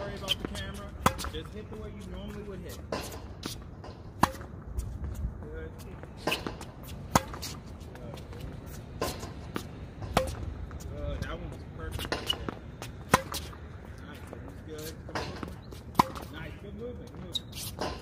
worry about the camera. Just hit the way you normally would hit. Good. Good. That one was perfect right there. Nice. That was good. Come on. Nice. Good movement. Good movement.